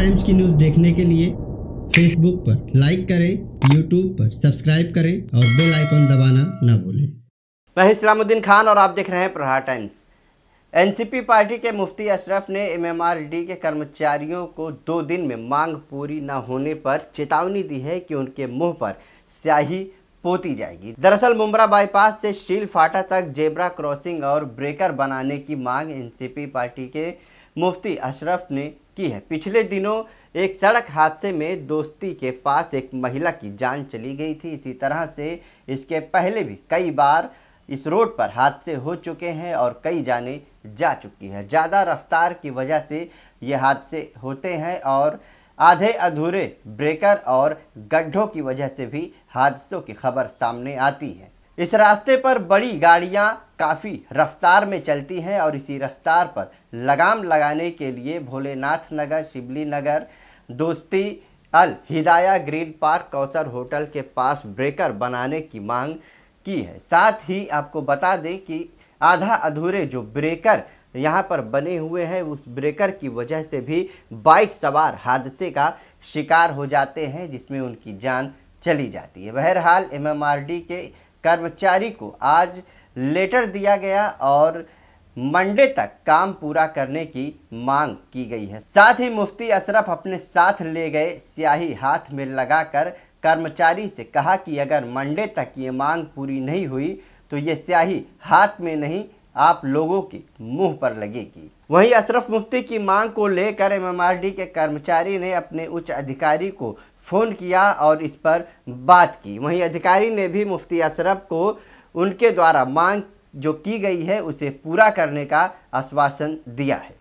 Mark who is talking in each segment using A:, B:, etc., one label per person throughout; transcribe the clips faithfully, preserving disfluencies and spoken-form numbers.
A: Times की news देखने के लिए फेसबुक पर लाइक करें, यूट्यूब पर सब्सक्राइब करें और बेल आइकन दबाना ना भूलें।
B: मैं इस्लामुद्दीन खान और आप देख रहे हैं प्रहार टाइम्स। एनसीपी पार्टी के मुफ्ती अशरफ ने एमएमआरडी के कर्मचारियों को दो दिन में मांग पूरी न होने पर चेतावनी दी है कि उनके मुंह पर स्याही पोती जाएगी। दरअसल मुंब्रा बाईपास से शील फाटा तक जेब्रा क्रॉसिंग और ब्रेकर बनाने की मांग एनसीपी पार्टी के मुफ्ती अशरफ ने की है। पिछले दिनों एक सड़क हादसे में दोस्ती के पास एक महिला की जान चली गई थी। इसी तरह से इसके पहले भी कई बार इस रोड पर हादसे हो चुके हैं और कई जाने जा चुकी है। ज़्यादा रफ्तार की वजह से ये हादसे होते हैं और आधे अधूरे ब्रेकर और गड्ढों की वजह से भी हादसों की खबर सामने आती है। इस रास्ते पर बड़ी गाड़ियां काफ़ी रफ्तार में चलती हैं और इसी रफ्तार पर लगाम लगाने के लिए भोलेनाथ नगर, शिबली नगर, दोस्ती, Al Hidaya, green park, Kausar hotel के पास ब्रेकर बनाने की मांग की है। साथ ही आपको बता दें कि आधा अधूरे जो ब्रेकर यहाँ पर बने हुए हैं उस ब्रेकर की वजह से भी बाइक सवार हादसे का शिकार हो जाते हैं जिसमें उनकी जान चली जाती है। बहरहाल एमएमआरडी के कर्मचारी को आज लेटर दिया गया और मंडे तक काम पूरा करने की मांग की गई है। साथ ही मुफ्ती अशरफ अपने साथ ले गए स्याही हाथ में लगाकर कर्मचारी से कहा कि अगर मंडे तक ये मांग पूरी नहीं हुई तो ये स्याही हाथ में नहीं आप लोगों के मुंह पर लगेगी। वहीं अशरफ मुफ्ती की मांग को लेकर एमएमआरडी के कर्मचारी ने अपने उच्च अधिकारी को फ़ोन किया और इस पर बात की। वहीं अधिकारी ने भी मुफ्ती अशरफ को उनके द्वारा मांग जो की गई है उसे पूरा करने का आश्वासन दिया है।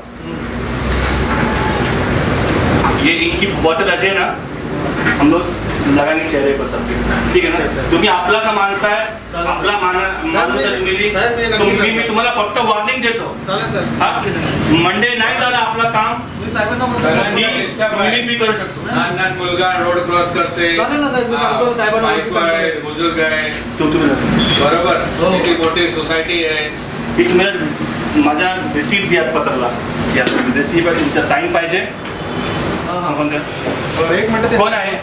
C: ये इनकी बोतल अजय ना हम लोग लगाने चेहरे पर सबके, ठीक है ना? तुम्ही आपला का माणसा आहे, आपला माणूस मिली तुम्ही मी तुम्हाला फक्त वॉर्निंग देतो। हा मंडे नाही झाला आपला काम मी करू शकतो।
D: लहान लहान मुलगा रोड क्रॉस करते, बुजुर्ग आहे, बरोबर, किती मोठी सोसायटी आहे।
C: ही तुम्ही माझ्या रिसीप्ट द्या पत्राला, या रिसीप्ट आहे तुमचा साइन पाहिजे।
D: एक मिनिट
C: कोण आहे?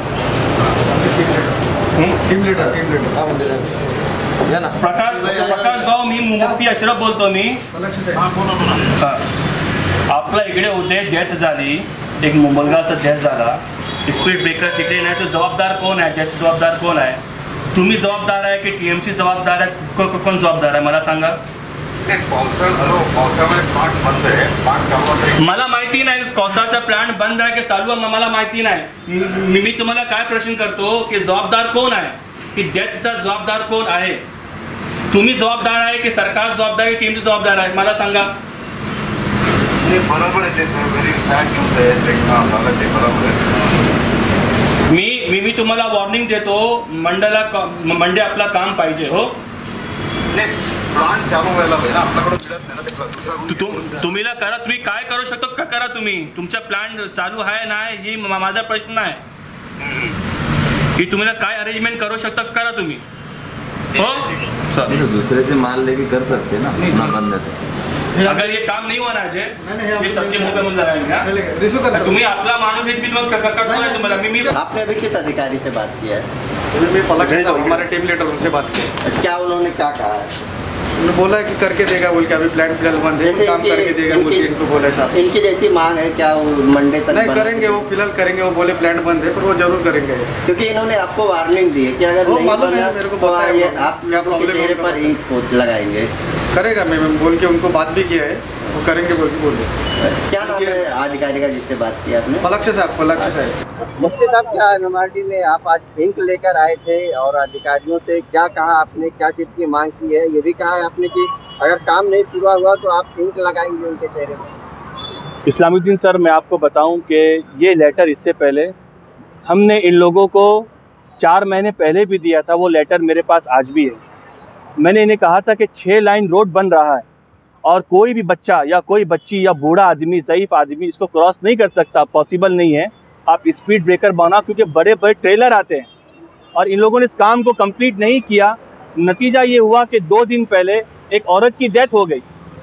D: टीम लीडर टीम लीडर या ना
C: प्रकाश प्रकाश गाव, मी मुफ्ती अशरफ बोलतो। मी आपला इकडे उद्या डेथ झाली, एक मुंबलगावचा डेथ झाला, स्पीड ब्रेकर तिकडे नाही तो जबाबदार कोण आहे? त्याची जबाबदार कोण आहे? तुम्ही जबाबदार आहे की टीएमसी जबाबदार आहे? कोण जबाबदार आहे मला सांगा। मला माहिती नाही कौसाचा प्लांट बंद आहे की चालू आहे, मला माहिती नाही। मी तुम्हाला काय प्रश्न करतो की जबाबदार कोण आहे, की डेथचा जबाबदार कोण आहे? तुम्ही जबाबदार आहे की सरकार जबाबदार आहे, टीमची जबाबदार आहे? मला सांगा। मी मी मी तुम्हाला वॉर्निंग देतो, मंडला मंडे आपला काम पाहिजे। हो तुम्ही करा, तुम्ही काय करू शकतो का करा, तुम्ही तुमचा प्लॅन चालू आहे नाही ही माझा प्रश्न आहे की तुम्ही काय अरेंजमेंट करू शकता करा तुम्ही। हो
E: दूसरे से माल लेके कर सकते ना, बंद है।
C: अगर ये काम नहीं होना है ये सबके मुंह पे मुंह लगाएंगे। तुम्ही आपला माणूस तुम्हाला मी
B: आपने अभी किस अधिकारी से बात किया है?
D: मैं पलक हमारे टीम लीडर उनसे बात की।
B: क्या उन्होंने क्या कहा है?
D: उन्होंने बोला कि करके देगा बोल के, अभी प्लान फिलहाल बंद है, काम करके देगा बोल के इनको बोला साहब।
B: इनकी जैसी मांग है क्या वो मंडे तक?
D: नहीं करेंगे, वो फिलहाल करेंगे, वो बोले प्लान बंद है पर वो जरूर करेंगे,
B: क्योंकि इन्होंने आपको वार्निंग दी है कि अगर नहीं बना
D: मेरे को
B: तो
D: बताया
B: आप क्या प्रॉब्लम चेहरे पर ईंट लगाएंगे।
D: करेगा, मैं बोल के उनको बात भी किया है, वो करेंगे बोल के बोले।
B: क्या नाम है अधिकारी का जिससे बात की आपने?
D: पलक्ष साहब, पलक्ष साहब।
B: मुफ्ती साहब, क्या एमएमआरडी में आप आज इंक लेकर आए थे और अधिकारियों से क्या कहा आपने, क्या चीज की मांग की है? ये भी कहा है आपने कि अगर काम नहीं पूरा हुआ तो आप इंक लगाएंगे उनके चेहरे पर।
F: इस्लामुद्दीन सर, मैं आपको बताऊं कि ये लेटर इससे पहले हमने इन लोगों को चार महीने पहले भी दिया था, वो लेटर मेरे पास आज भी है। मैंने इन्हें कहा था कि छः लाइन रोड बन रहा है और कोई भी बच्चा या कोई बच्ची या बूढ़ा आदमी, ज़ईफ़ आदमी इसको क्रॉस नहीं कर सकता, पॉसिबल नहीं है। आप स्पीड ब्रेकर बनाओ क्योंकि बड़े बड़े ट्रेलर आते हैं और इन लोगों ने इस काम को कंप्लीट नहीं किया। नतीजा ये हुआ कि दो दिन पहले एक औरत की डेथ हो गई।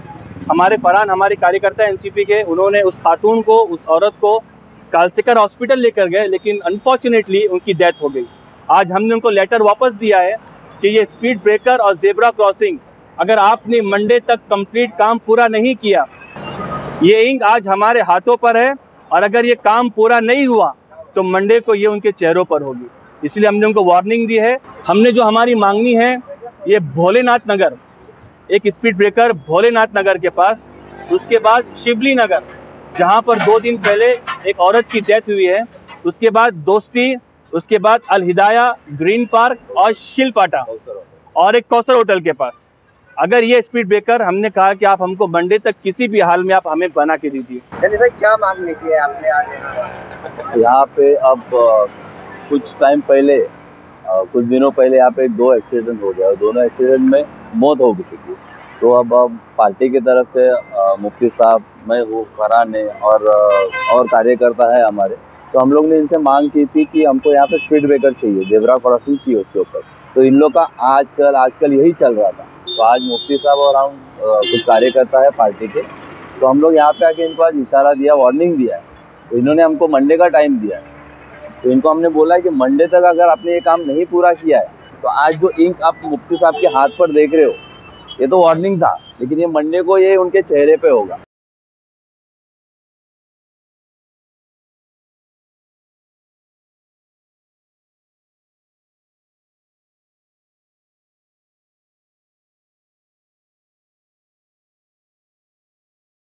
F: हमारे फरहान, हमारे कार्यकर्ता एनसीपी के, उन्होंने उस खातून को, उस औरत को कालसेकर हॉस्पिटल लेकर गए, लेकिन अनफॉर्चुनेटली उनकी डेथ हो गई। आज हमने उनको लेटर वापस दिया है कि ये स्पीड ब्रेकर और जेब्रा क्रॉसिंग अगर आपने मंडे तक कंप्लीट काम पूरा नहीं किया, ये इंक आज हमारे हाथों पर है और अगर ये काम पूरा नहीं हुआ तो मंडे को ये उनके चेहरों पर होगी। इसलिए हमने उनको वार्निंग दी है। हमने जो हमारी मांगनी है, ये भोलेनाथ नगर, एक स्पीड ब्रेकर भोलेनाथ नगर के पास, उसके बाद शिवली नगर जहाँ पर दो दिन पहले एक औरत की डेथ हुई है, उसके बाद दोस्ती, उसके बाद अल हिदाया, ग्रीन पार्क और शिलपाटा और एक कौसर होटल के पास। अगर ये स्पीड ब्रेकर, हमने कहा कि आप हमको मंडे तक किसी भी हाल में आप हमें बना के दीजिए।
B: भाई क्या मांग की है आपने आज
E: यहाँ पे? अब कुछ टाइम पहले, कुछ दिनों पहले यहाँ पे दो एक्सीडेंट हो गया और दोनों एक्सीडेंट में मौत हो चुकी है। तो अब अब पार्टी की तरफ से मुफ्ती साहब, मैं हूँ, फरहान है और और कार्यकर्ता है हमारे, तो हम लोग ने इनसे मांग की थी कि हमको यहाँ पे स्पीड ब्रेकर चाहिए, जेब्रा क्रॉसिंग चाहिए उसके ऊपर। तो इन लोग का आजकल आजकल यही चल रहा था। तो आज मुफ्ती साहब और हम कुछ कार्यकर्ता है पार्टी के, तो हम लोग यहाँ पे आके इनको आज इशारा दिया, वार्निंग दिया है। तो इन्होंने हमको मंडे का टाइम दिया है। तो इनको हमने बोला है कि मंडे तक अगर आपने ये काम नहीं पूरा किया है तो आज जो इंक आप मुफ्ती साहब के हाथ पर देख रहे हो, ये तो वार्निंग था, लेकिन ये मंडे को ये उनके चेहरे पे होगा।